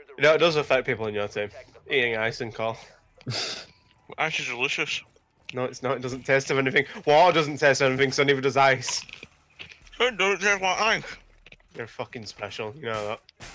You know, it does affect people in your team. Eating ice and coal. Ice is delicious. No, it's not. It doesn't taste of anything. Water doesn't taste of anything, so neither does ice. It doesn't taste like ice. You're fucking special. You know that.